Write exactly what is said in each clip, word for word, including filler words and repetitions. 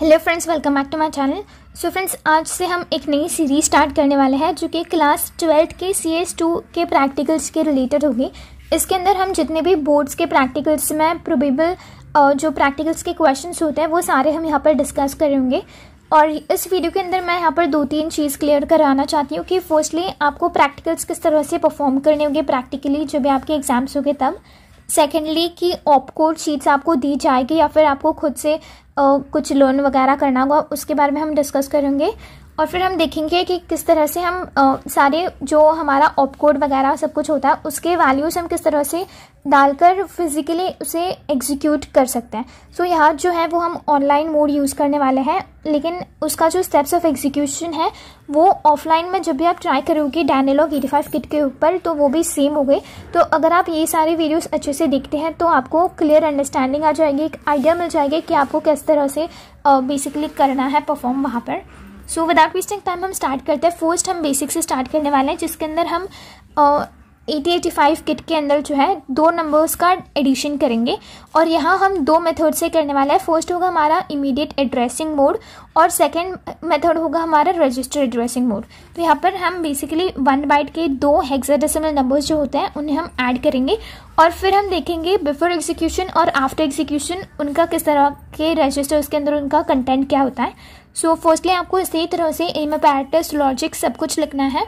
Hello friends, welcome back to my channel. So friends, आज से हम एक नई सीरीज स्टार्ट करने वाले हैं जो कि क्लास ट्वेल्थ के सी एस टू के प्रैक्टिकल्स के रिलेटेड होगी। इसके अंदर हम जितने भी बोर्ड्स के प्रैक्टिकल्स में प्रोबेबल जो प्रैक्टिकल्स के क्वेश्चंस होते हैं वो सारे हम यहाँ पर डिस्कस करेंगे। और इस वीडियो के अंदर मैं यहाँ पर दो तीन चीज़ क्लियर कराना चाहती हूँ कि फर्स्टली आपको प्रैक्टिकल्स किस तरह से परफॉर्म करने होंगे प्रैक्टिकली जब भी आपके एग्जाम्स होंगे तब। सेकेंडली कि ऑपकोड शीट्स आपको दी जाएगी या फिर आपको खुद से Uh, कुछ लर्न वगैरह करना होगा, उसके बारे में हम डिस्कस करेंगे। और फिर हम देखेंगे कि किस तरह से हम uh, सारे जो हमारा ऑपकोड वगैरह सब कुछ होता है उसके वैल्यूज़ हम किस तरह से डालकर फिजिकली उसे एग्जीक्यूट कर सकते हैं। सो so, यहाँ जो है वो हम ऑनलाइन मोड यूज़ करने वाले हैं, लेकिन उसका जो स्टेप्स ऑफ एग्जीक्यूशन है वो ऑफलाइन में जब भी आप ट्राई करोगे डायनालॉग एटी फाइव किट के ऊपर तो वो भी सेम हो गए। तो अगर आप ये सारे वीडियोस अच्छे से देखते हैं तो आपको क्लियर अंडरस्टैंडिंग आ जाएगी, एक आइडिया मिल जाएगी कि आपको किस तरह से बेसिकली uh, करना है परफॉर्म वहाँ पर। सो विदाउट वेस्टिंग टाइम हम स्टार्ट करते हैं। फर्स्ट हम बेसिक से स्टार्ट करने वाले हैं जिसके अंदर हम एटी एटी फाइव किट के अंदर जो है दो नंबर्स का एडिशन करेंगे और यहाँ हम दो मेथड से करने वाले हैं। फर्स्ट होगा हमारा इमीडिएट एड्रेसिंग मोड और सेकंड मेथड होगा हमारा रजिस्टर एड्रेसिंग मोड। तो यहाँ पर हम बेसिकली वन बाइट के दो हेक्साडेसिमल नंबर्स जो होते हैं उन्हें हम ऐड करेंगे और फिर हम देखेंगे बिफोर एग्जीक्यूशन और आफ्टर एग्जीक्यूशन उनका किस तरह के रजिस्टर्स के अंदर उनका कंटेंट क्या होता है। सो फर्स्टली आपको इसी तरह से एम अपैरेटस लॉजिक सब कुछ लिखना है,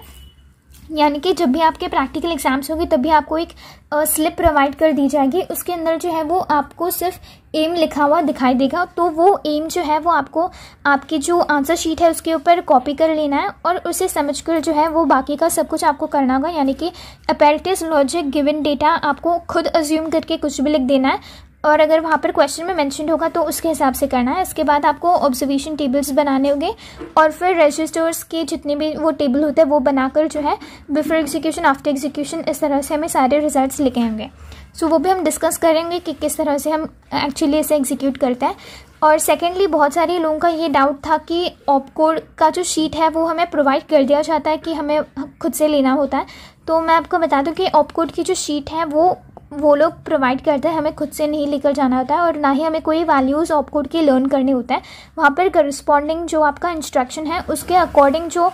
यानी कि जब भी आपके प्रैक्टिकल एग्जाम्स होंगे तब भी आपको एक स्लिप प्रोवाइड कर दी जाएगी। उसके अंदर जो है वो आपको सिर्फ एम लिखा हुआ दिखाई देगा, तो वो एम जो है वो आपको आपकी जो आंसर शीट है उसके ऊपर कॉपी कर लेना है और उसे समझकर जो है वो बाकी का सब कुछ आपको करना होगा। यानी कि अपैरेटस लॉजिक गिवन डेटा आपको खुद अज्यूम करके कुछ भी लिख देना है और अगर वहाँ पर क्वेश्चन में मेंशन होगा तो उसके हिसाब से करना है। इसके बाद आपको ऑब्जर्वेशन टेबल्स बनाने होंगे और फिर रजिस्टर्स के जितने भी वो टेबल होते हैं वो बनाकर जो है बिफोर एग्जीक्यूशन आफ्टर एग्जीक्यूशन इस तरह से हमें सारे रिजल्ट्स लिखे होंगे। सो वो भी हम डिस्कस करेंगे कि किस तरह से हम एक्चुअली इसे एग्जीक्यूट करते हैं। और सेकेंडली बहुत सारे लोगों का ये डाउट था कि ऑपकोड का जो शीट है वो हमें प्रोवाइड कर दिया जाता है कि हमें खुद से लेना होता है। तो मैं आपको बता दूँ कि ऑपकोड की जो शीट है वो वो लोग प्रोवाइड करते हैं, हमें खुद से नहीं लेकर जाना होता है और ना ही हमें कोई वैल्यूज़ ऑपकोड के लर्न करने होता है। वहाँ पर करस्पॉन्डिंग जो आपका इंस्ट्रक्शन है उसके अकॉर्डिंग जो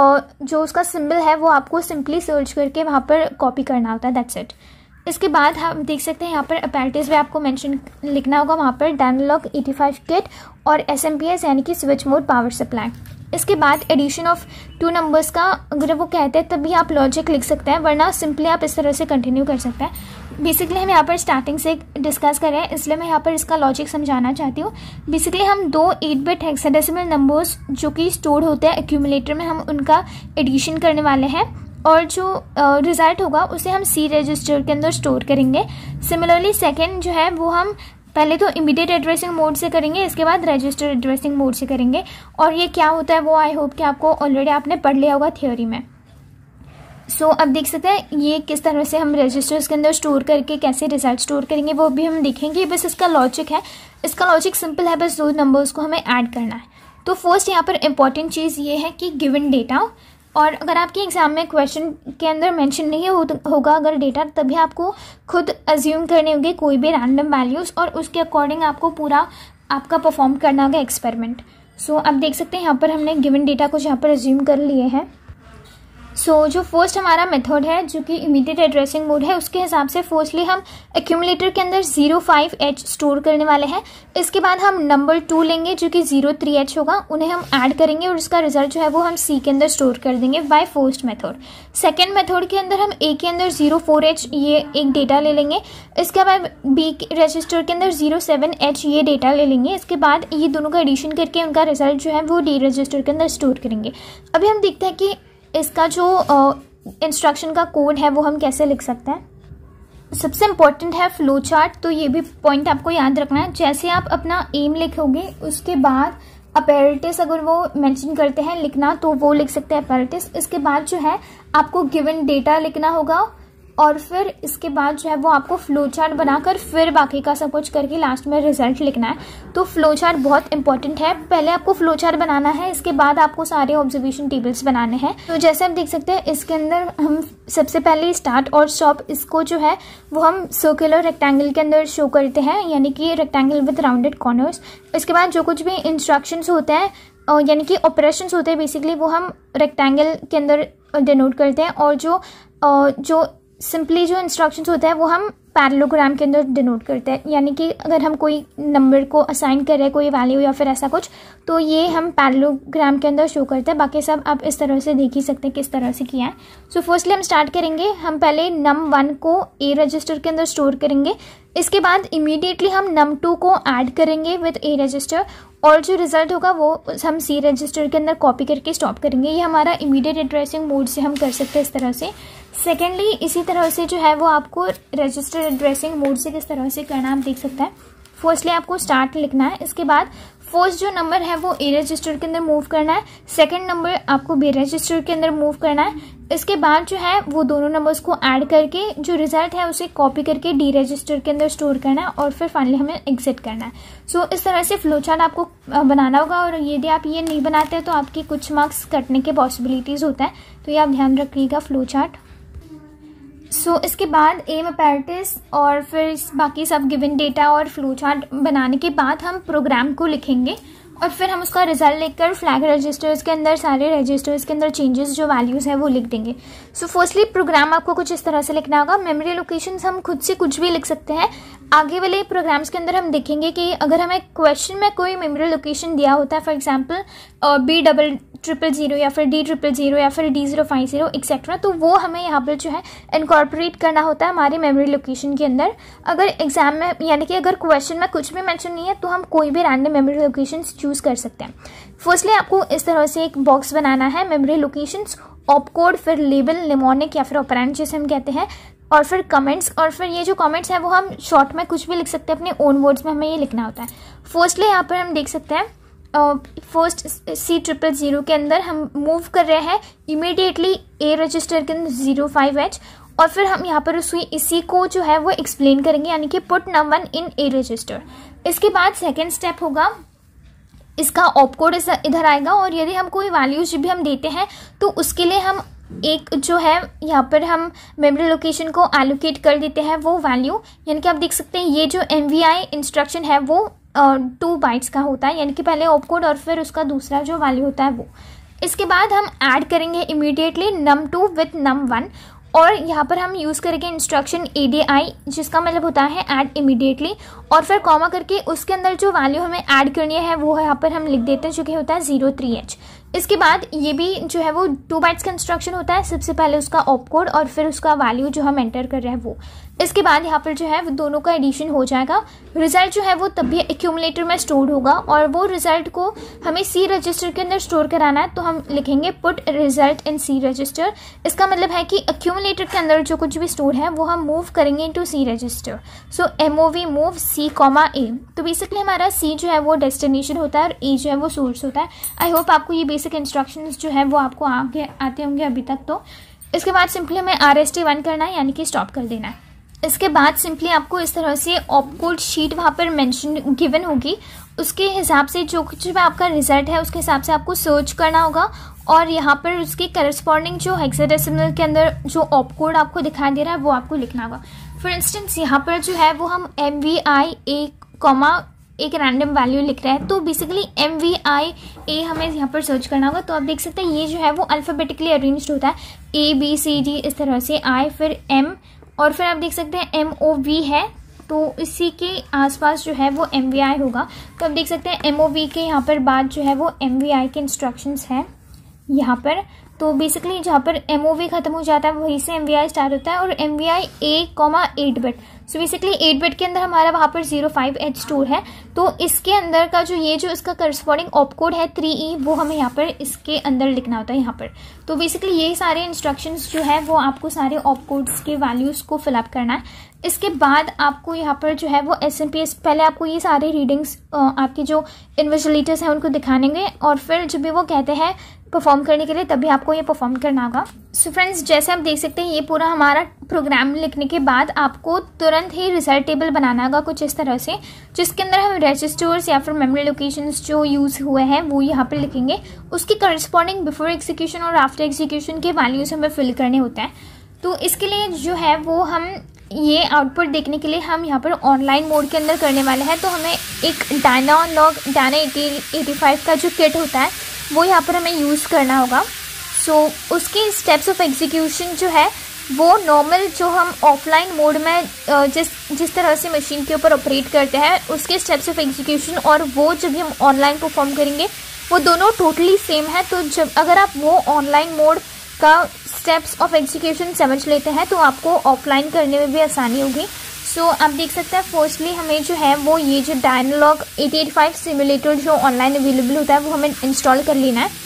जो उसका सिंबल है वो आपको सिंपली सर्च करके वहाँ पर कॉपी करना होता है, दैट्स इट। इसके बाद हम देख सकते हैं यहाँ पर अपैरेटस में आपको मेंशन लिखना होगा वहाँ पर डायनालॉग एटी फाइव किट और एस एम पी एस यानी कि स्विच मोड पावर सप्लाई। इसके बाद एडिशन ऑफ टू नंबर्स का अगर वो कहते हैं तभी आप लॉजिक लिख सकते हैं, वरना सिंपली आप इस तरह से कंटिन्यू कर सकते हैं। बेसिकली हम यहाँ पर स्टार्टिंग से डिस्कस कर रहे हैं इसलिए मैं यहाँ पर इसका लॉजिक समझाना चाहती हूँ। बेसिकली हम दो एट बिट हेक्साडेसिमल नंबर्स जो कि स्टोर होते हैं एक्यूमुलेटर में हम उनका एडिशन करने वाले हैं और जो रिजल्ट uh, होगा उसे हम सी रजिस्टर के अंदर स्टोर करेंगे। सिमिलरली सेकेंड जो है वो हम पहले तो इमीडिएट एड्रेसिंग मोड से करेंगे, इसके बाद रजिस्टर एड्रेसिंग मोड से करेंगे। और ये क्या होता है वो आई होप कि आपको ऑलरेडी आपने पढ़ लिया होगा थियोरी में। सो so, अब देख सकते हैं ये किस तरह से हम रजिस्टर्स के अंदर स्टोर करके कैसे रिजल्ट स्टोर करेंगे वो भी हम देखेंगे। बस इसका लॉजिक है, इसका लॉजिक सिंपल है, बस दो नंबर्स को हमें ऐड करना है। तो फर्स्ट यहाँ पर इम्पॉर्टेंट चीज़ ये है कि गिवन डेटा, और अगर आपके एग्जाम में क्वेश्चन के अंदर मेंशन नहीं हो, होगा अगर डेटा, तभी आपको खुद अज्यूम करने होंगे कोई भी रैंडम वैल्यूज़ और उसके अकॉर्डिंग आपको पूरा आपका परफॉर्म करना होगा एक्सपेरिमेंट। सो so, अब देख सकते हैं यहाँ पर हमने गिवन डेटा को यहाँ पर अज्यूम कर लिए हैं। सो so, जो फर्स्ट हमारा मेथड है जो कि इमीडिएट एड्रेसिंग मोड है उसके हिसाब से फर्स्टली हम एक्यूमुलेटर के अंदर जीरो फाइव एच स्टोर करने वाले हैं। इसके बाद हम नंबर टू लेंगे जो कि जीरो थ्री एच होगा, उन्हें हम ऐड करेंगे और उसका रिजल्ट जो है वो हम सी के अंदर स्टोर कर देंगे by first method. Second method के अंदर हम ए के अंदर जीरो फोर एच ये एक डेटा ले लेंगे। इसके बाद बी रजिस्टर के अंदर जीरो सेवन एच ये डेटा ले लेंगे। इसके बाद ये दोनों का एडिशन करके उनका रिजल्ट जो है वो डी रजिस्टर के अंदर स्टोर करेंगे। अभी हम देखते हैं कि इसका जो इंस्ट्रक्शन uh, का कोड है वो हम कैसे लिख सकते हैं। सबसे इम्पोर्टेंट है फ्लो चार्ट, तो ये भी पॉइंट आपको याद रखना है। जैसे आप अपना एम लिखोगे उसके बाद अपैरेटस अगर वो मेंशन करते हैं लिखना तो वो लिख सकते हैं अपैरेटस। इसके बाद जो है आपको गिवन डेटा लिखना होगा और फिर इसके बाद जो है वो आपको फ्लो चार्ट बनाकर फिर बाकी का सब कुछ करके लास्ट में रिजल्ट लिखना है। तो फ्लो चार्ट बहुत इंपॉर्टेंट है, पहले आपको फ्लो चार्ट बनाना है, इसके बाद आपको सारे ऑब्जर्वेशन टेबल्स बनाने हैं। तो जैसे आप देख सकते हैं इसके अंदर हम सबसे पहले स्टार्ट और स्टॉप इसको जो है वो हम सर्कुलर रेक्टेंगल के अंदर शो करते हैं, यानी कि रेक्टेंगल विद राउंडेड कॉर्नर्स। इसके बाद जो कुछ भी इंस्ट्रक्शंस होते हैं यानी कि ऑपरेशंस होते हैं बेसिकली वो हम रेक्टेंगल के अंदर डिनोट करते हैं, और जो जो सिंपली जो इंस्ट्रक्शंस होते हैं वो हम पैरेललोग्राम के अंदर डिनोट करते हैं। यानी कि अगर हम कोई नंबर को असाइन कर रहे हैं कोई वैल्यू या फिर ऐसा कुछ, तो ये हम पैरेललोग्राम के अंदर शो करते हैं। बाकी सब आप इस तरह से देख ही सकते हैं किस तरह से किया है। सो फर्स्टली हम स्टार्ट करेंगे, हम पहले नम वन को ए रजिस्टर के अंदर स्टोर करेंगे। इसके बाद इमीडिएटली हम नम टू को ऐड करेंगे विद ए रजिस्टर, और जो रिजल्ट होगा वो हम सी रजिस्टर के अंदर कॉपी करके स्टॉप करेंगे। ये हमारा इमीडिएट एड्रेसिंग मोड से हम कर सकते हैं इस तरह से। सेकेंडली इसी तरह से जो है वो आपको रजिस्टर एड्रेसिंग मोड से किस तरह से करना आप देख सकते हैं। फर्स्टली आपको स्टार्ट लिखना है, इसके बाद फर्स्ट जो नंबर है वो ए रजिस्टर के अंदर मूव करना है, सेकंड नंबर आपको बी रजिस्टर के अंदर मूव करना है। इसके बाद जो है वो दोनों नंबर्स को ऐड करके जो रिजल्ट है उसे कॉपी करके डी रजिस्टर के अंदर स्टोर करना है, और फिर फाइनली हमें एग्जिट करना है। सो so, इस तरह से फ्लो चार्ट आपको बनाना होगा, और यदि आप ये नहीं बनाते हैं तो आपके कुछ मार्क्स कटने के पॉसिबिलिटीज़ होता है, तो ये आप ध्यान रखिएगा फ्लो चार्ट। सो so, इसके बाद एम अपैरेटस और फिर बाकी सब गिवन डेटा और फ्लो चार्ट बनाने के बाद हम प्रोग्राम को लिखेंगे, और फिर हम उसका रिजल्ट लिखकर फ्लैग रजिस्टर्स के अंदर सारे रजिस्टर्स के अंदर चेंजेस जो वैल्यूज़ है वो लिख देंगे। सो फर्स्टली प्रोग्राम आपको कुछ इस तरह से लिखना होगा। मेमोरी लोकेशंस हम खुद से कुछ भी लिख सकते हैं। आगे वाले प्रोग्राम्स के अंदर हम देखेंगे कि अगर हमें क्वेश्चन में कोई मेमोरी लोकेशन दिया होता है, for example B double triple zero या फिर डी ट्रिपल जीरो या फिर D zero five zero etcetera, तो वो हमें यहाँ पर जो है इनकॉर्पोरेट करना होता है हमारी मेमोरी लोकेशन के अंदर। अगर एग्जाम में यानी कि अगर क्वेश्चन में कुछ भी मेंशन नहीं है तो हम कोई भी रैंडम मेमोरी लोकेशन चूज कर सकते हैं। फर्स्टली आपको इस तरह से एक बॉक्स बनाना है, मेमोरी लोकेशंस, ऑपकोड, फिर लेबल, निमोनिक या फिर ऑपरेंड जिसे हम कहते हैं, और फिर कमेंट्स, और फिर ये जो कमेंट्स हैं वो हम शॉर्ट में कुछ भी लिख सकते हैं, अपने ओन वर्ड्स में हमें ये लिखना होता है। फर्स्टली यहाँ पर हम देख सकते हैं फर्स्ट सी ट्रिपल जीरो के अंदर हम मूव कर रहे हैं इमीडिएटली ए रजिस्टर के अंदर जीरो फाइव एच, और फिर हम यहाँ पर उसी इसी को जो है वो एक्सप्लेन करेंगे, यानी कि put num one in A register. इसके बाद सेकेंड स्टेप होगा, इसका ऑपकोड इधर आएगा, और यदि हम कोई वैल्यूज भी हम देते हैं तो उसके लिए हम एक जो है यहाँ पर हम मेमोरी लोकेशन को एलोकेट कर देते हैं वो वैल्यू। यानी कि आप देख सकते हैं ये जो एम वी आई इंस्ट्रक्शन है वो टू uh, बाइट्स का होता है, यानी कि पहले ऑपकोड और फिर उसका दूसरा जो वैल्यू होता है वो। इसके बाद हम ऐड करेंगे immediately num two with num one, और यहाँ पर हम यूज़ करेंगे इंस्ट्रक्शन ए डी आई जिसका मतलब होता है ऐड इमीडिएटली, और फिर कॉमा करके उसके अंदर जो वैल्यू हमें ऐड करनी है वो यहाँ पर हम लिख देते हैं जो कि होता है जीरो थ्री एच। इसके बाद ये भी जो है वो टू बाइट्स का इंस्ट्रक्शन होता है, सबसे पहले उसका ऑपकोड और फिर उसका वैल्यू जो हम एंटर कर रहे हैं वो। इसके बाद यहाँ पर जो है वो दोनों का एडिशन हो जाएगा। रिजल्ट जो है वो तभी एक्यूमुलेटर में स्टोर होगा, और वो रिजल्ट को हमें सी रजिस्टर के अंदर स्टोर कराना है, तो हम लिखेंगे put result in C register. इसका मतलब है कि एक्यूमुलेटर के अंदर जो कुछ भी स्टोर है वो हम मूव करेंगे into C register. So M O V move C comma A. तो बेसिकली हमारा सी जो है वो डेस्टिनेशन होता है और ए जो है वो सोर्स होता है। आई होप आपको ये बेसिक इंस्ट्रक्शंस जो है वो आपको आगे आते होंगे अभी तक। तो इसके बाद सिंपली हमें आर एस टी वन करना है, यानी कि स्टॉप कर देना है। इसके बाद सिंपली आपको इस तरह से ऑपकोड शीट वहाँ पर मेंशन गिवन होगी, उसके हिसाब से जो कुछ भी आपका रिजल्ट है उसके हिसाब से आपको सर्च करना होगा, और यहाँ पर उसके करस्पॉन्डिंग जो हेक्साडेसिमल के अंदर जो ऑपकोड आपको दिखाई दे रहा है वो आपको लिखना होगा। फॉर इंस्टेंस यहाँ पर जो है वो हम M V I A comma एक रैंडम वैल्यू लिख रहे हैं, तो basically M V I A हमें यहाँ पर सर्च करना होगा। तो आप देख सकते हैं ये जो है वो अल्फ़ाबेटिकली अरेंज्ड होता है, ए बी सी डी इस तरह से, आई फिर एम, और फिर आप देख सकते हैं एम ओ वी है, तो इसी के आसपास जो है वो एम वी आई होगा। तो आप देख सकते हैं एम ओ वी के यहाँ पर बाद जो है वो एम वी आई के इंस्ट्रक्शंस हैं यहाँ पर। तो बेसिकली जहाँ पर एम ओ वी खत्म हो जाता है वहीं से एम वी आई स्टार्ट होता है, और M V I A comma eight bit. So basically eight bit के अंदर हमारा वहाँ पर जीरो फाइव एच स्टोर है, तो इसके अंदर का जो ये जो इसका करस्पॉन्डिंग ऑपकोड है थ्री ई वो हमें यहाँ पर इसके अंदर लिखना होता है यहाँ पर। तो बेसिकली ये सारे इंस्ट्रक्शंस जो है वो आपको सारे ऑपकोड्स के वैल्यूज़ को फिलअप करना है। इसके बाद आपको यहाँ पर जो है वो एस एम पी एस पहले आपको ये सारे रीडिंग्स आपके जो इन्विजिलेटर्स हैं उनको दिखानेंगे, और फिर जब भी वो कहते हैं परफॉर्म करने के लिए तभी आपको ये परफॉर्म करना होगा। सो फ्रेंड्स, जैसे आप देख सकते हैं ये पूरा हमारा प्रोग्राम लिखने के बाद आपको तुरंत ही रिजल्ट टेबल बनाना होगा कुछ इस तरह से, जिसके अंदर हम रजिस्टर्स या फिर मेमोरी लोकेशंस जो यूज़ हुए हैं वो यहाँ पर लिखेंगे। उसके करस्पॉन्डिंग बिफोर एग्जीक्यूशन और आफ्टर एग्जीक्यूशन के वैल्यूज़ हमें फिल करने होते हैं। तो इसके लिए जो है वो हम ये आउटपुट देखने के लिए हम यहाँ पर ऑनलाइन मोड के अंदर करने वाले हैं। तो हमें एक Dynalog Dyna eighty eighty five का जो किट होता है वो यहाँ पर हमें यूज़ करना होगा। सो so, उसकी स्टेप्स ऑफ एग्जीक्यूशन जो है वो नॉर्मल जो हम ऑफलाइन मोड में जिस जिस तरह से मशीन के ऊपर ऑपरेट करते हैं उसके स्टेप्स ऑफ एग्जीक्यूशन और वो जब हम ऑनलाइन परफॉर्म करेंगे वो दोनों टोटली सेम है। तो जब अगर आप वो ऑनलाइन मोड का स्टेप्स ऑफ एग्जीक्यूशन समझ लेते हैं तो आपको ऑफलाइन करने में भी आसानी होगी। सो so, आप देख सकते हैं फर्स्टली हमें जो है वो ये जो Dynalog eighty eighty five simulator जो ऑनलाइन अवेलेबल होता है वो हमें इंस्टॉल कर लेना है।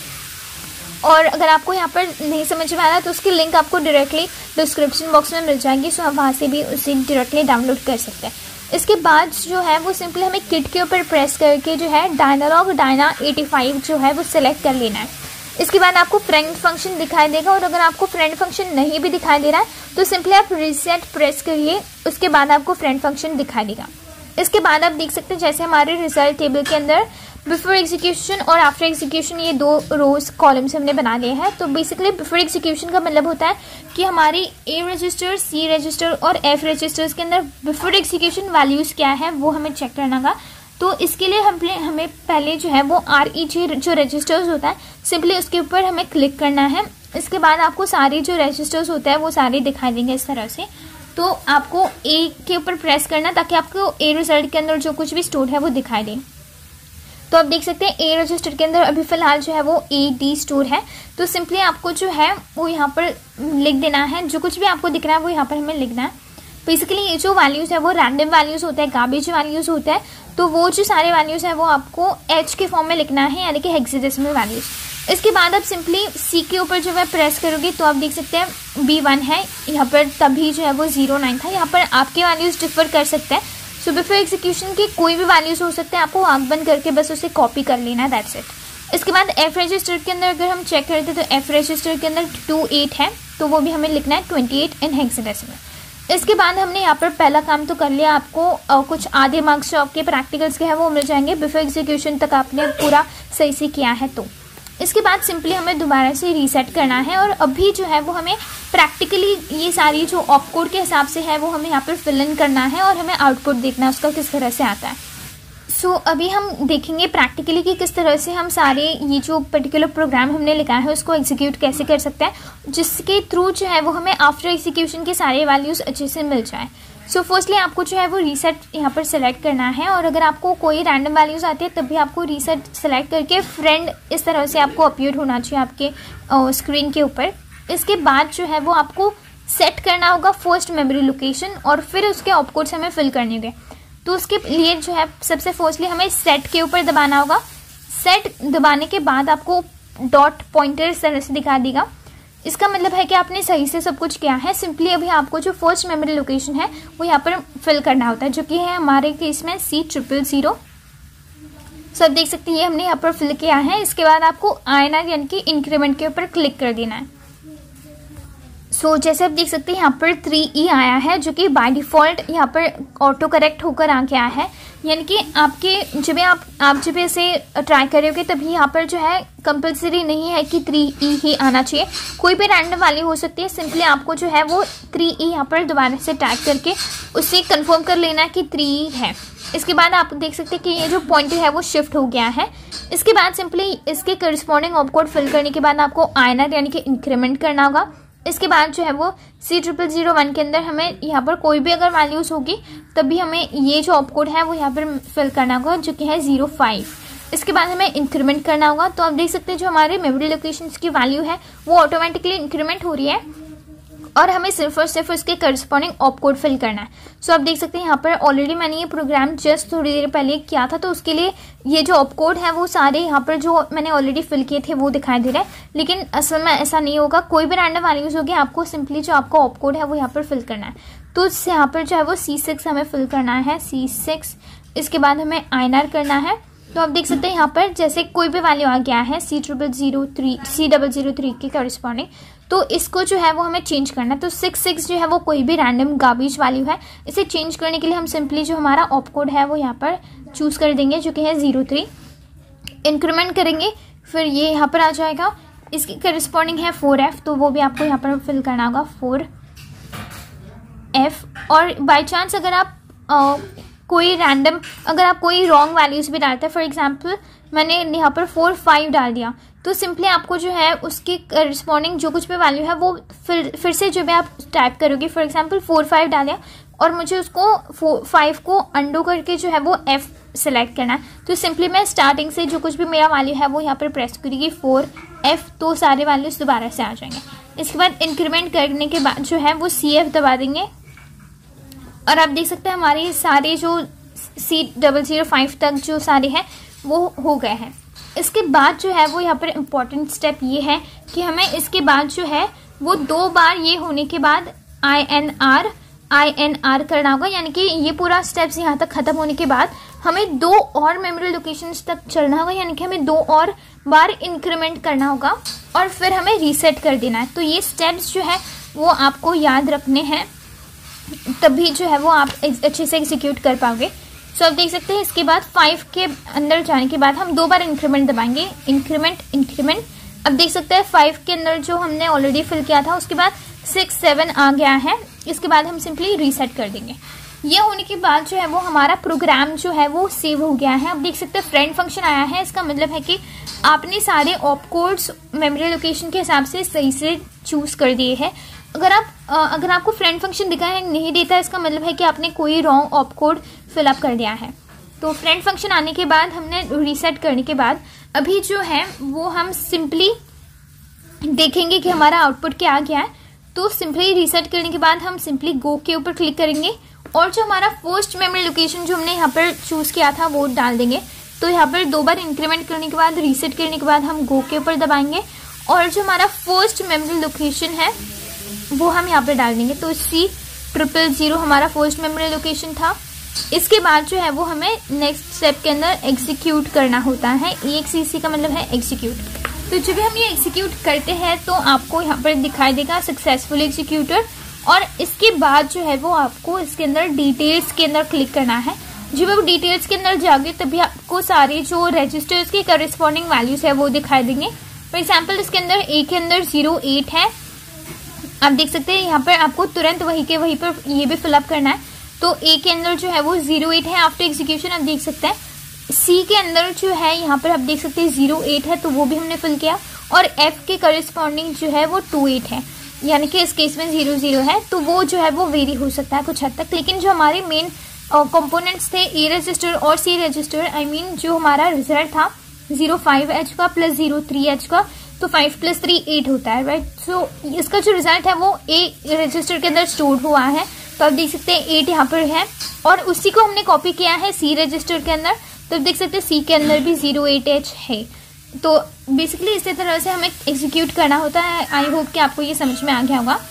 और अगर आपको यहाँ पर नहीं समझ में आ रहा तो उसकी लिंक आपको डायरेक्टली डिस्क्रिप्शन बॉक्स में मिल जाएगी। सो आप वहाँ से भी उसे डायरेक्टली डाउनलोड कर सकते हैं। इसके बाद जो है वो सिंपली हमें किट के ऊपर प्रेस करके जो है डायनालॉग डायना एटी फाइव जो है वो सिलेक्ट कर लेना है। इसके बाद आपको फ्रेंड फंक्शन दिखाई देगा और अगर आपको फ्रेंड फंक्शन नहीं भी दिखाई दे रहा है तो सिंपली आप रीसेट प्रेस करिए, उसके बाद आपको फ्रेंड फंक्शन दिखाई देगा। इसके बाद आप देख सकते हैं जैसे हमारे रिजल्ट टेबल के अंदर बिफोर एग्जीक्यूशन और आफ्टर एग्जीक्यूशन ये दो रोज कॉलम्स हमने बना लिए हैं। तो बेसिकली बिफोर एग्जीक्यूशन का मतलब होता है कि हमारी ए रजिस्टर, सी रजिस्टर और एफ रजिस्टर्स के अंदर बिफोर एग्जीक्यूशन वैल्यूज़ क्या है वो हमें चेक करना होगा। तो इसके लिए हम हमें पहले जो है वो आर ई जी जो रजिस्टर्स होता है सिंपली उसके ऊपर हमें क्लिक करना है। इसके बाद आपको सारे जो रजिस्टर्स होते हैं वो सारे दिखाई देंगे इस तरह से। तो आपको ए के ऊपर प्रेस करना ताकि आपको ए रिजल्ट के अंदर जो कुछ भी स्टोर है वो दिखाई दे। तो आप देख सकते हैं ए रजिस्टर के अंदर अभी फिलहाल जो है वो ए डी स्टोर है। तो सिंपली आपको जो है वो यहाँ पर लिख देना है, जो कुछ भी आपको दिख रहा है वो यहाँ पर हमें लिखना है। बेसिकली ये जो वैल्यूज़ है वो रैंडम वैल्यूज़ होते हैं, गार्बेज वैल्यूज़ होता है। तो वो जो सारे वैल्यूज़ है वो आपको एच के फॉर्म में लिखना है, यानी कि हेक्साडेसिमल वैल्यूज़। इसके बाद आप सिंपली सी के ऊपर जो है प्रेस करोगे तो आप देख सकते हैं बी वन है यहाँ पर, तभी जो है वो जीरो नाइन था। यहाँ पर आपके वैल्यूज़ डिफर कर सकते हैं। सो बिफोर एग्जीक्यूशन के कोई भी वैल्यूज़ हो सकते हैं, आपको आंख बंद करके बस उसे कॉपी कर लेना है, दैट्स इट। इसके बाद एफ रजिस्टर के अंदर अगर हम चेक करते हैं तो एफ रजिस्टर के अंदर टू एट है, तो वो भी हमें लिखना है ट्वेंटी एट इन हेक्साडेसिमल। इसके बाद हमने यहाँ पर पहला काम तो कर लिया। आपको आ, कुछ आधे मार्क्स जो आपके प्रैक्टिकल्स के हैं वो मिल जाएंगे बिफोर एग्जीक्यूशन तक आपने पूरा सही से किया है। तो इसके बाद सिंपली हमें दोबारा से रीसेट करना है और अभी जो है वो हमें प्रैक्टिकली ये सारी जो ऑपकोड के हिसाब से है वो हमें यहाँ पर फिल इन करना है और हमें आउटपुट देखना है उसका किस तरह से आता है। सो so, अभी हम देखेंगे प्रैक्टिकली कि किस तरह से हम सारे ये जो पर्टिकुलर प्रोग्राम हमने लिखा है उसको एग्जीक्यूट कैसे कर सकते हैं, जिसके थ्रू जो है वो हमें आफ्टर एग्जीक्यूशन के सारे वैल्यूज़ अच्छे से मिल जाए। सो फर्स्टली आपको जो है वो रीसेट यहाँ पर सेलेक्ट करना है और अगर आपको कोई रैंडम वैल्यूज़ आती है तब भी आपको रीसेट सेलेक्ट करके फ्रेंड इस तरह से आपको अपीयर होना चाहिए आपके स्क्रीन के ऊपर। इसके बाद जो है वो आपको सेट करना होगा फर्स्ट मेमोरी लोकेशन और फिर उसके ऑपकोड्स हमें फिल करने होंगे। तो उसके लिए जो है सबसे फर्स्टली हमें सेट के ऊपर दबाना होगा। सेट दबाने के बाद आपको डॉट पॉइंटर इस तरह से दिखा देगा। इसका मतलब है कि आपने सही से सब कुछ किया है। सिंपली अभी आपको जो फर्स्ट मेमोरी लोकेशन है वो यहाँ पर फिल करना होता है, जो कि है हमारे केस में सी ट्रिपल ज़ीरो। सब देख सकते हैं ये हमने यहाँ पर फिल किया है। इसके बाद आपको आई एन आर यानी कि इंक्रीमेंट के ऊपर क्लिक कर देना है। सो so, जैसे आप देख सकते हैं यहाँ पर थ्री ई आया है, जो कि बाय डिफ़ॉल्ट यहाँ पर ऑटो करेक्ट होकर आ गया है। यानी कि आपके जब आप आप जब इसे ट्राई करोगे तभी यहाँ पर जो है कंपलसरी नहीं है कि थ्री ई ही आना चाहिए, कोई भी रैंडम वैल्यू हो सकती है। सिंपली आपको जो है वो थ्री ई यहाँ पर दोबारा से टाइप करके उससे कंफर्म कर लेना है कि थ्री ई है। इसके बाद आप देख सकते हैं कि ये जो पॉइंटर है वो शिफ्ट हो गया है। इसके बाद सिंपली इसके करस्पॉन्डिंग ऑपकोड फिल करने के बाद आपको आई एन आर यानी कि इंक्रीमेंट करना होगा। इसके बाद जो है वो सी ट्रिपल ज़ीरो वन के अंदर हमें यहाँ पर कोई भी अगर वैल्यूज़ होगी तब भी हमें ये जो ऑपकोड है वो यहाँ पर फिल करना होगा, जो कि है ज़ीरो फाइव। इसके बाद हमें इंक्रीमेंट करना होगा। तो आप देख सकते हैं जो हमारे मेमोरी लोकेशंस की वैल्यू है वो ऑटोमेटिकली इंक्रीमेंट हो रही है और हमें सिर्फ और सिर्फ उसके करस्पॉन्डिंग ऑपकोड फिल करना है। सो so, आप देख सकते हैं यहाँ पर ऑलरेडी मैंने ये प्रोग्राम जस्ट थोड़ी देर पहले किया था, तो उसके लिए ये जो ऑपकोड है वो सारे यहाँ पर जो मैंने ऑलरेडी फिल किए थे वो दिखाई दे रहा है। लेकिन असल में ऐसा नहीं होगा, कोई भी रैंडम वैल्यूज़ होगी, आपको सिंपली जो आपका ऑपकोड है वो यहाँ पर फिल करना है। तो यहाँ पर जो है वो सी सिक्स हमें फिल करना है, सी सिक्स। इसके बाद हमें आई एन आर करना है। तो आप देख सकते हैं यहाँ पर जैसे कोई भी वैल्यू आ गया है C triple zero three C double zero three के करस्पॉन्डिंग, तो इसको जो है वो हमें चेंज करना है। तो सिक्स सिक्स जो है वो कोई भी रैंडम गार्बेज वैल्यू है, इसे चेंज करने के लिए हम सिंपली जो हमारा ऑप कोड है वो यहाँ पर चूज़ कर देंगे जो कि है ज़ीरो थ्री, इंक्रीमेंट करेंगे, फिर ये यहाँ पर आ जाएगा। इसकी करस्पॉन्डिंग है फोर एफ, तो वो भी आपको यहाँ पर फिल करना होगा फोर एफ। और बाई चांस अगर आप आ, कोई रैंडम अगर आप कोई रॉन्ग वैल्यूज भी डालते हैं, फॉर एग्जांपल मैंने यहाँ पर फोर फाइव डाल दिया, तो सिंपली आपको जो है उसकी करस्पॉन्डिंग जो कुछ भी वैल्यू है वो फिर फिर से जो भी आप टाइप करोगे। फॉर एग्जांपल फोर फाइव डालिया और मुझे उसको फोर फाइव को अंडो करके जो है वो एफ सेलेक्ट करना है, तो सिंपली मैं स्टार्टिंग से जो कुछ भी मेरा वैल्यू है वो यहाँ पर प्रेस करेगी फोर एफ, तो सारे वैल्यूज दोबारा से आ जाएंगे। इसके बाद इंक्रीमेंट करने के बाद जो है वो सी एफ दबा देंगे और आप देख सकते हैं हमारे सारे जो सी डबल जीरो फाइव तक जो सारे हैं वो हो गए हैं। इसके बाद जो है वो यहाँ पर इम्पॉर्टेंट स्टेप ये है कि हमें इसके बाद जो है वो दो बार ये होने के बाद I N R I N R करना होगा, यानी कि ये पूरा स्टेप्स यहाँ तक खत्म होने के बाद हमें दो और मेमोरी लोकेशंस तक चलना होगा, यानी कि हमें दो और बार इंक्रीमेंट करना होगा और फिर हमें रीसेट कर देना है। तो ये स्टेप्स जो है वो आपको याद रखने हैं, तभी जो है वो आप अच्छे से एग्जीक्यूट कर पाओगे। सो आप देख सकते हैं इसके बाद फाइव के अंदर जाने के बाद हम दो बार इंक्रीमेंट दबाएंगे, इंक्रीमेंट इंक्रीमेंट। अब देख सकते हैं फाइव के अंदर जो हमने ऑलरेडी फिल किया था उसके बाद सिक्स सेवन आ गया है, इसके बाद हम सिंपली रीसेट कर देंगे। ये होने के बाद जो है वो हमारा प्रोग्राम जो है वो सेव हो गया है। अब देख सकते हैं फ्रेंड फंक्शन आया है, इसका मतलब है कि आपने सारे ऑप कोड्स मेमोरी लोकेशन के हिसाब से सही से चूज कर दिए हैं। अगर आप अगर आपको फ्रेंड फंक्शन दिखा है नहीं देता, इसका मतलब है कि आपने कोई रॉन्ग ऑप कोड फिलअप कर दिया है। तो फ्रेंड फंक्शन आने के बाद हमने रीसेट करने के बाद अभी जो है वो हम सिंपली देखेंगे कि हमारा आउटपुट क्या आ गया है। तो सिंपली रीसेट करने के बाद हम सिंपली गो के ऊपर क्लिक करेंगे और जो हमारा फर्स्ट मेमोरी लोकेशन जो हमने यहाँ पर चूज किया था वो डाल देंगे। तो यहाँ पर दो बार इंक्रीमेंट करने के बाद रीसेट करने के बाद हम गो के ऊपर दबाएंगे और जो हमारा फर्स्ट मेमोरी लोकेशन है वो हम यहाँ पे डाल देंगे। तो सी ट्रिपल जीरो हमारा फर्स्ट मेमोरी लोकेशन था। इसके बाद जो है वो हमें नेक्स्ट स्टेप के अंदर एग्जीक्यूट करना होता है। ई एक्स ई सी का मतलब है एग्जीक्यूट। तो जब हम ये एग्जीक्यूट करते हैं तो आपको यहाँ पर दिखाई देगा सक्सेसफुल एग्जीक्यूटर, और इसके बाद जो है वो आपको इसके अंदर डिटेल्स के अंदर क्लिक करना है। जब आप डिटेल्स के अंदर जाओगे तभी आपको सारे जो रजिस्टर्स के करस्पॉन्डिंग वैल्यूज है वो दिखाई देंगे। फॉर एग्जाम्पल इसके अंदर ए के अंदर जीरो एट है, आप देख सकते हैं यहाँ पर आपको तुरंत वही के वहीं पर ये भी फिलअप करना है। तो ए के अंदर जो है वो जीरो एट है आफ्टर एग्जीक्यूशन, आप देख सकते हैं। सी के अंदर जो है यहाँ पर आप देख सकते हैं जीरो एट है, तो वो भी हमने फिल किया। और एफ के करस्पॉन्डिंग जो है वो टू एट है, यानी कि इस केस में जीरो जीरो है, तो वो जो है वो वेरी हो सकता है कुछ हद तक। लेकिन जो हमारे मेन कंपोनेंट्स थे ए रजिस्टर और सी रजिस्टर, आई मीन जो हमारा रिजल्ट था जीरो फाइव एच का प्लस जीरो थ्री एच का, तो फाइव प्लस थ्री एट होता है, राइट। सो इसका जो रिजल्ट है वो ए रजिस्टर के अंदर स्टोर हुआ है, तो आप देख सकते हैं एट यहाँ पर है और उसी को हमने कॉपी किया है सी रजिस्टर के अंदर, तो आप देख सकते हैं सी के अंदर भी जीरो एट एच है। तो बेसिकली इसी तरह से हमें एग्जीक्यूट करना होता है। आई होप कि आपको ये समझ में आ गया होगा।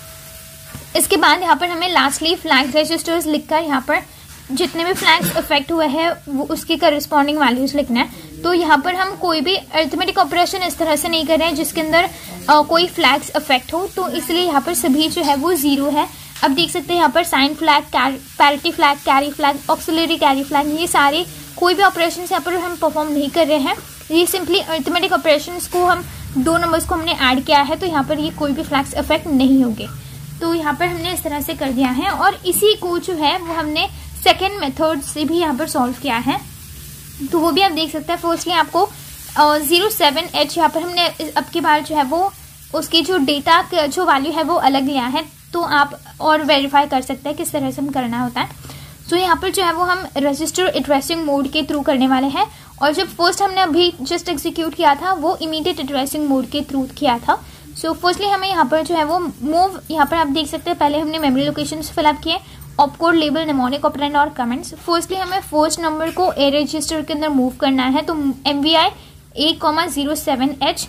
इसके बाद यहाँ पर हमें लास्टली फ्लैग रजिस्टर्स लिखकर यहाँ पर जितने भी फ्लैग्स इफेक्ट हुए हैं वो उसके करस्पॉन्डिंग वैल्यूज लिखना है। तो यहाँ पर हम कोई भी अरिथमेटिक ऑपरेशन इस तरह से नहीं कर रहे हैं जिसके अंदर आ, कोई फ्लैग्स इफेक्ट हो, तो इसलिए यहाँ पर सभी जो है वो जीरो है। अब देख सकते हैं यहाँ पर sign flag, parity flag, carry flag, auxiliary carry flag, ये सारे कोई भी ऑपरेशन यहाँ पर हम परफॉर्म नहीं कर रहे हैं। ये सिंपली अरिथमेटिक ऑपरेशंस को हम दो नंबर्स को हमने ऐड किया है, तो यहाँ पर ये कोई भी फ्लैग्स इफेक्ट नहीं होंगे। तो यहाँ पर हमने इस तरह से कर दिया है और इसी को जो है वो हमने सेकेंड मेथड से भी यहाँ पर सॉल्व किया है, तो वो भी आप देख सकते हैं। फर्स्टली आपको जीरो सेवन एच यहाँ पर हमने अब की बार जो है वो उसकी जो डेटा जो वैल्यू है वो अलग लिया है, तो आप और वेरीफाई कर सकते हैं किस तरह से हम करना होता है। तो यहाँ पर जो है वो हम रजिस्टर एड्रेसिंग मोड के थ्रू करने वाले हैं, और जब फर्स्ट हमने अभी जस्ट एग्जीक्यूट किया था वो इमीडिएट एड्रेसिंग मोड के थ्रू किया था। सो फर्स्टली हमें यहाँ पर जो है वो मूव, यहाँ पर आप देख सकते हैं पहले हमने मेमोरी लोकेशन फिलअप किए, ऑपकोड, लेबल, निमोनिक ऑपरेंड और कमेंट्स। फर्स्टली हमें फर्स्ट नंबर को ए रजिस्टर के अंदर मूव करना है, तो M V I A comma zero seven H.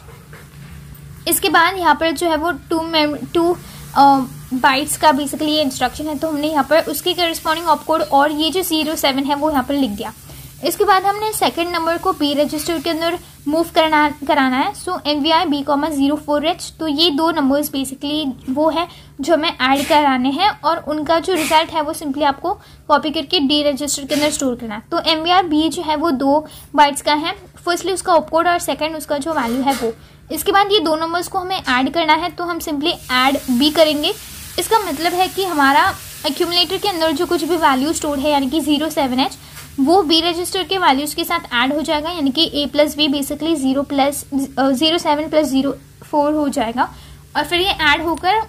इसके बाद यहाँ पर जो है वो टू टू बाइट्स का बेसिकली ये इंस्ट्रक्शन है, तो हमने यहाँ पर उसके करस्पॉन्डिंग ऑपकोड और ये जो जीरो सेवन है वो यहाँ पर लिख दिया। इसके बाद हमने सेकंड नंबर को बी रजिस्टर के अंदर मूव करना कराना है। So M V I B comma zero four H, तो ये दो नंबर्स बेसिकली वो है जो हमें ऐड कराने हैं और उनका जो रिजल्ट है वो सिंपली आपको कॉपी करके डी रजिस्टर के अंदर स्टोर करना है। तो एम वी आई बी जो है वो दो बाइट्स का है, फर्स्टली उसका ऑपकोड और सेकेंड उसका जो वैल्यू है वो। इसके बाद ये दो नंबर्स को हमें ऐड करना है, तो हम सिंपली ऐड बी करेंगे। इसका मतलब है कि हमारा एक्यूमुलेटर के अंदर जो कुछ भी वैल्यू स्टोर है यानी कि जीरो सेवन एच वो बी रजिस्टर के वैल्यूज के साथ ऐड हो जाएगा, यानी कि A plus B basically zero plus zero seven plus zero four हो जाएगा और फिर ये ऐड होकर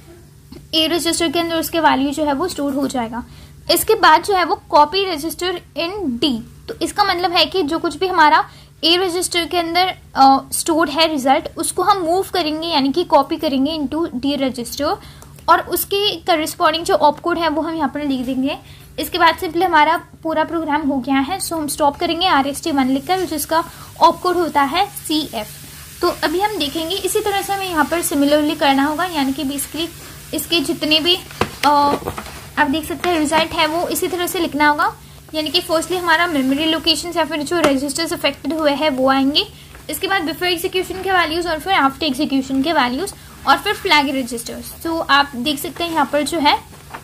ए रजिस्टर के अंदर उसके वैल्यू जो है वो स्टोर हो जाएगा। इसके बाद जो है वो कॉपी रजिस्टर इन डी, तो इसका मतलब है कि जो कुछ भी हमारा ए रजिस्टर के अंदर स्टोर्ड है रिजल्ट उसको हम मूव करेंगे यानी कि कॉपी करेंगे इनटू डी रजिस्टर और उसके करस्पॉन्डिंग जो ऑपकोड है वो हम यहाँ पर लिख देंगे। इसके बाद सिंपली हमारा पूरा प्रोग्राम हो गया है। सो हम स्टॉप करेंगे आर एस टी वन लिखकर जिसका ऑपकोड होता है सी एफ। तो अभी हम देखेंगे इसी तरह से हमें यहाँ पर सिमिलरली करना होगा, यानी कि बेसिकली इसके जितने भी आ, आप देख सकते हैं रिजल्ट है वो इसी तरह से लिखना होगा, यानी कि फर्स्टली हमारा मेमोरी लोकेशन या फिर जो रजिस्टर्स अफेक्टेड हुए हैं वो आएंगे। इसके बाद बिफोर एग्जीक्यूशन के वैल्यूज और फिर आफ्टर एग्जीक्यूशन के वैल्यूज और फिर फ्लैग रजिस्टर्स। तो आप देख सकते हैं यहाँ पर जो है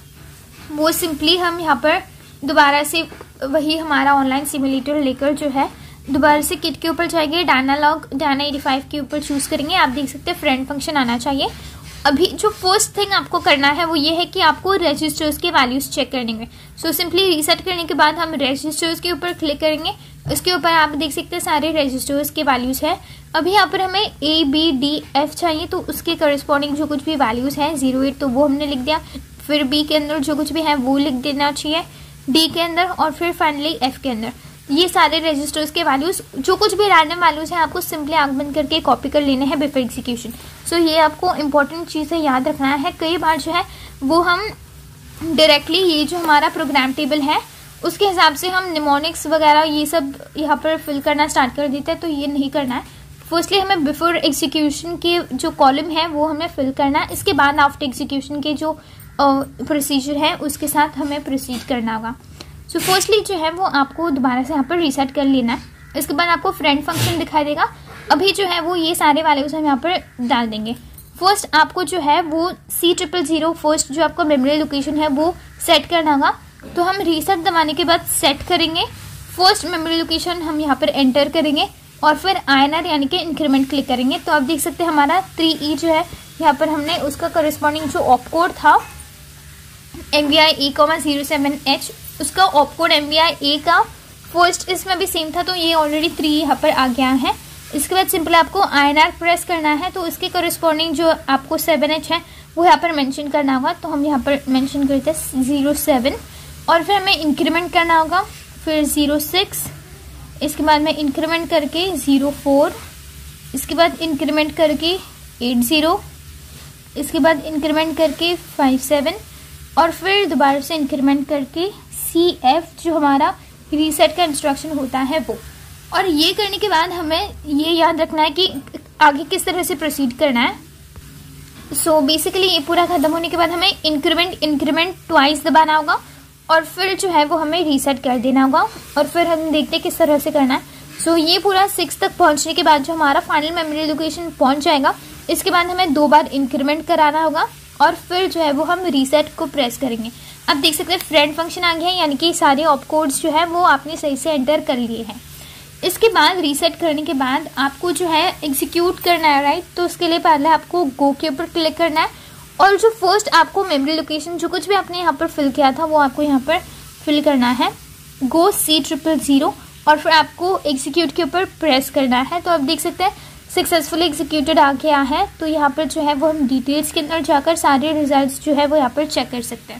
वो सिंपली हम यहाँ पर दोबारा से वही हमारा ऑनलाइन सिमुलेटर लेकर जो है दोबारा से किट के ऊपर जाएंगे, डायनालॉग डायना एटी फाइव के ऊपर चूज करेंगे। आप देख सकते हैं फ्रेंड फंक्शन आना चाहिए। अभी जो फर्स्ट थिंग आपको करना है वो ये है कि आपको रजिस्टर्स के वैल्यूज चेक करने में। सो सिंपली रीसेट करने के बाद हम रजिस्टर्स के ऊपर क्लिक करेंगे। इसके ऊपर आप देख सकते हैं सारे रजिस्टर्स के वैल्यूज है। अभी यहाँ पर हमें ए बी डी एफ चाहिए, तो उसके करस्पॉन्डिंग जो कुछ भी वैल्यूज है जीरो एट तो वो हमने लिख दिया, फिर बी के अंदर जो कुछ भी है वो लिख देना चाहिए डी के अंदर और फिर फाइनली एफ के अंदर। ये सारे रजिस्टर्स के वैल्यूज जो कुछ भी रैंडम वैल्यूज हैं आपको सिंपली आंख बंद करके कॉपी कर लेने हैं बिफोर एग्जीक्यूशन। सो ये आपको इंपॉर्टेंट चीज़ है, याद रखना है। कई बार जो है वो हम डायरेक्टली ये जो हमारा प्रोग्राम टेबल है उसके हिसाब से हम निमोनिक्स वगैरह ये सब यहाँ पर फिल करना स्टार्ट कर देते हैं, तो ये नहीं करना है। फर्स्टली हमें बिफोर एग्जीक्यूशन के जो कॉलम है वो हमें फिल करना है, इसके बाद आफ्टर एग्जीक्यूशन के जो प्रोसीजर है उसके साथ हमें प्रोसीड करना होगा। सो so, फर्स्टली जो है वो आपको दोबारा से यहाँ पर रीसेट कर लेना है। इसके बाद आपको फ्रेंड फंक्शन दिखाई देगा। अभी जो है वो ये सारे वैल्यूज हम यहाँ पर डाल देंगे। फर्स्ट आपको जो है वो सी ट्रिपल जीरो फर्स्ट जो आपका मेमोरी लोकेशन है वो सेट करना होगा, तो हम रीसेट दबाने के बाद सेट करेंगे। फर्स्ट मेमोरी लोकेशन हम यहाँ पर एंटर करेंगे और फिर आई एन आर यानी कि इंक्रीमेंट क्लिक करेंगे। तो आप देख सकते हैं हमारा थ्री ई जो है यहाँ पर हमने उसका करस्पॉन्डिंग जो ऑपकोड था M V I A comma zero seven H उसका opcode M V I A का फर्स्ट इसमें भी सेम था, तो ये ऑलरेडी थ्री यहाँ पर आ गया है। इसके बाद सिंपल आपको आई एन आर प्रेस करना है, तो इसके करस्पॉन्डिंग जो आपको सेवन एच है वो यहाँ पर मेंशन करना होगा। तो हम यहाँ पर मेंशन करते हैं जीरो सेवन और फिर हमें इंक्रीमेंट करना होगा, फिर जीरो सिक्स, इसके बाद में इंक्रीमेंट करके ज़ीरो फोर, इसके बाद इंक्रीमेंट करके एट ज़ीरो, इसके बाद इंक्रीमेंट करके फाइव सेवन और फिर दोबारा से इंक्रीमेंट करके सी एफ जो हमारा रीसेट का इंस्ट्रक्शन होता है वो। और ये करने के बाद हमें ये याद रखना है कि आगे किस तरह से प्रोसीड करना है। सो so, बेसिकली ये पूरा खत्म होने के बाद हमें इंक्रीमेंट इंक्रीमेंट ट्वाइस दबाना होगा और फिर जो है वो हमें रीसेट कर देना होगा और फिर हम देखते हैं किस तरह से करना है। सो so, ये पूरा सिक्स तक पहुंचने के बाद जो हमारा फाइनल मेमोरी लोकेशन पहुंच जाएगा, इसके बाद हमें दो बार इंक्रीमेंट कराना होगा और फिर जो है वो हम रीसेट को प्रेस करेंगे। आप देख सकते हैं फ्रेंड फंक्शन आ गया है, यानी कि सारे ऑपकोड्स जो है वो आपने सही से एंटर कर लिए हैं। इसके बाद रीसेट करने के बाद आपको जो है एग्जीक्यूट करना है, राइट। तो उसके लिए पहले आपको गो के ऊपर क्लिक करना है और जो फर्स्ट आपको मेमोरी लोकेशन जो कुछ भी आपने यहाँ पर फिल किया था वो आपको यहाँ पर फिल करना है, गो सी ट्रिपल जीरो, और फिर आपको एग्जीक्यूट के ऊपर प्रेस करना है। तो आप देख सकते हैं सक्सेसफुली एग्जीक्यूटेड आ गया है। तो यहाँ पर जो है वो हम डिटेल्स के अंदर जाकर सारे रिजल्ट्स जो है वो यहाँ पर चेक कर सकते हैं।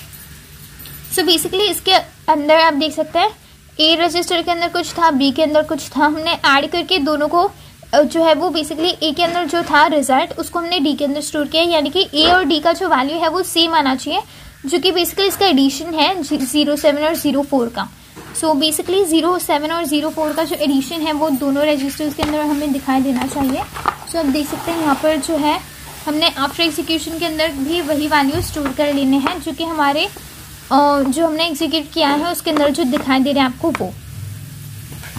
सो so बेसिकली इसके अंदर आप देख सकते हैं ए रजिस्टर के अंदर कुछ था, बी के अंदर कुछ था, हमने ऐड करके दोनों को जो है वो बेसिकली ए के अंदर जो था रिजल्ट उसको हमने डी के अंदर स्टोर किया, यानी कि ए और डी का जो वैल्यू है वो सेम आना चाहिए, जो कि बेसिकली इसका एडिशन है जीरो सेवन और जीरो फोर का। सो बेसिकली जीरो सेवन और जीरो फोर का जो एडिशन है वो दोनों रजिस्टर्स के अंदर हमें दिखाई देना चाहिए। सो so, आप देख सकते हैं यहाँ पर जो है हमने आफ्टर एग्जीक्यूशन के अंदर भी वही वैल्यू स्टोर कर लेने हैं जो कि हमारे जो हमने एग्जीक्यूट किया है उसके अंदर जो दिखाई दे रहे हैं आपको वो।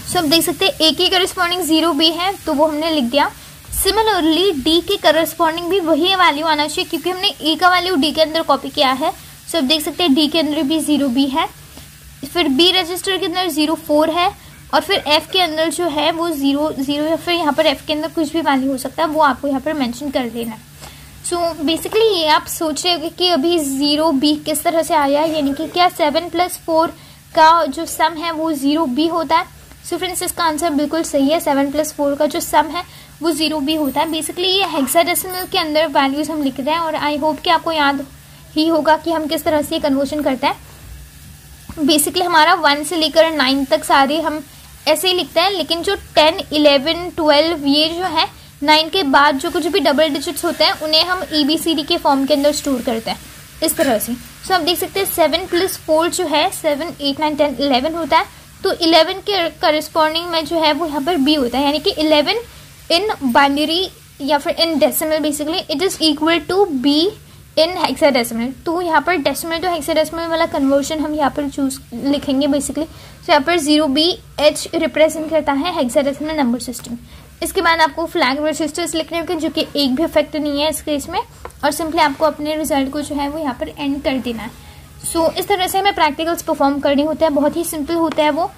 सो अब देख सकते हैं ए के करस्पॉन्डिंग जीरो बी है तो वो हमने लिख दिया। सिमिलरली डी के करस्पॉन्डिंग भी वही वैल्यू आना चाहिए क्योंकि हमने ए का वैल्यू डी के अंदर कॉपी किया है। सो अब देख सकते हैं डी के अंदर भी जीरो बी है, फिर बी रजिस्टर के अंदर जीरो फोर है, और फिर एफ के अंदर जो है वो जीरो जीरो या फिर यहाँ पर एफ के अंदर कुछ भी वैल्यू हो सकता है, वो आपको यहाँ पर मेंशन कर देना है। सो बेसिकली ये आप सोच रहे होंगे कि अभी जीरो बी किस तरह से आया है, यानी कि क्या सेवन प्लस फोर का जो सम है वो जीरो बी होता है। सो फ्रेंड्स इसका आंसर बिल्कुल सही है, सेवन प्लस फोर का जो सम है वो जीरो बी होता है। बेसिकली ये हेक्साडेसिमल के अंदर वैल्यूज हम लिख रहे हैं और आई होप कि आपको याद ही होगा कि हम किस तरह से कन्वर्शन करते हैं। बेसिकली हमारा वन से लेकर नाइन तक सारे हम ऐसे ही लिखते हैं, लेकिन जो टेन इलेवन ट्वेल्व ये जो है नाइन के बाद जो कुछ भी डबल डिजिट्स होते हैं उन्हें हम ई बी सी डी के फॉर्म के अंदर स्टोर करते हैं इस तरह से। सो so, आप देख सकते हैं सेवन प्लस फोर जो है seven eight nine ten eleven होता है, तो इलेवन के करस्पॉन्डिंग में जो है वो यहाँ पर बी होता है, यानी कि इलेवन इन बाइनरी या फिर in decimal basically it is equal to B in hexadecimal. तो यहाँ पर डेसिमल टू हेक्साडेसिमल वाला कन्वर्जन हम यहाँ पर चूज लिखेंगे बेसिकली। तो यहाँ पर जीरो बी एच रिप्रेजेंट करता है हेक्साडेसिमल नंबर सिस्टम। इसके बाद आपको फ्लैग रजिस्टर्स लिखने होंगे जो कि एक भी इफेक्ट नहीं है इस केस में, और सिंपली आपको अपने रिजल्ट को जो है वो यहाँ पर एंड कर देना है। सो so, इस तरह से हमें प्रैक्टिकल्स परफॉर्म करने होते हैं, बहुत ही सिंपल होता है वो,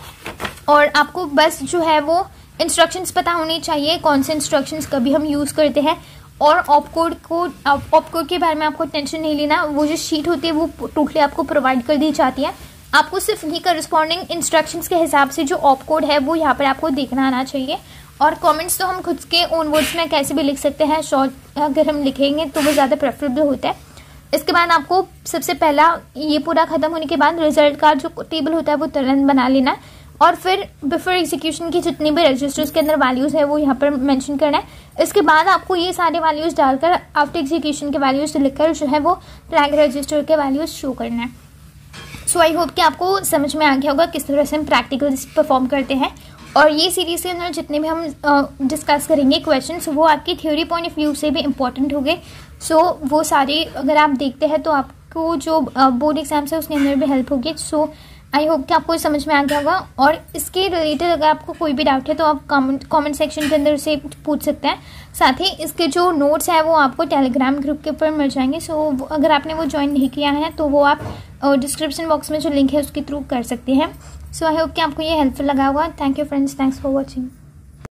और आपको बस जो है वो इंस्ट्रक्शंस पता होनी चाहिए कौन से इंस्ट्रक्शंस कभी हम यूज़ करते हैं। और ऑपकोड को ऑपकोड के बारे में आपको टेंशन नहीं लेना, वो जो शीट होती है वो टोटली आपको प्रोवाइड कर दी जाती है। आपको सिर्फ ये करस्पॉन्डिंग इंस्ट्रक्शंस के हिसाब से जो ऑपकोड है वो यहाँ पर आपको देखना आना चाहिए। और कमेंट्स तो हम खुद के ओन वर्ड्स में कैसे भी लिख सकते हैं, शॉर्ट अगर हम लिखेंगे तो वो ज़्यादा प्रेफरेबल होता है। इसके बाद आपको सबसे पहला ये पूरा खत्म होने के बाद रिजल्ट का जो टेबल होता है वो तुरंत बना लेना, और फिर बिफोर एग्जीक्यूशन की जितनी भी रजिस्टर्स के अंदर वैल्यूज़ है वो यहाँ पर मेंशन करना है। इसके बाद आपको ये सारे वैल्यूज़ डालकर आफ्टर एग्जीक्यूशन के वैल्यूज़ लिखकर जो है वो फ्लैग रजिस्टर के वैल्यूज़ शो करना है। सो आई होप कि आपको समझ में आ गया होगा किस तरह से हम प्रैक्टिकल्स परफॉर्म करते हैं। और ये सीरीज़ के अंदर जितने भी हम डिस्कस करेंगे क्वेश्चंस वो आपकी थ्योरी पॉइंट ऑफ व्यू से भी इम्पॉर्टेंट होंगे। सो so, वो सारे अगर आप देखते हैं तो आपको जो बोर्ड एग्जाम्स है उसके अंदर भी हेल्प होगी। सो आई होप कि आपको समझ में आ गया होगा। और इसके रिलेटेड अगर आपको कोई भी डाउट है तो आप कमेंट कमेंट सेक्शन के अंदर से पूछ सकते हैं। साथ ही इसके जो नोट्स हैं वो आपको टेलीग्राम ग्रुप के ऊपर मिल जाएंगे। सो so, अगर आपने वो ज्वाइन नहीं किया है तो वो आप डिस्क्रिप्शन बॉक्स में जो लिंक है उसके थ्रू कर सकते हैं। सो आई होप कि आपको ये हेल्पफुल लगा होगा। Thank you friends, thanks for watching.